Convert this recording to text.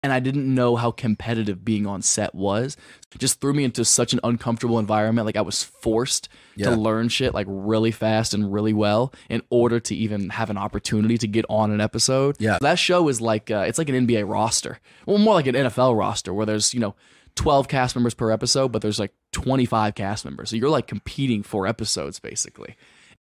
and I didn't know how competitive being on set was. It just threw me into such an uncomfortable environment. Like I was forced to learn shit like really fast and really well in order to even have an opportunity to get on an episode. Yeah. That show is like it's like an NBA roster. Well, more like an NFL roster where there's, 12 cast members per episode, but there's like 25 cast members. So you're like competing for episodes basically.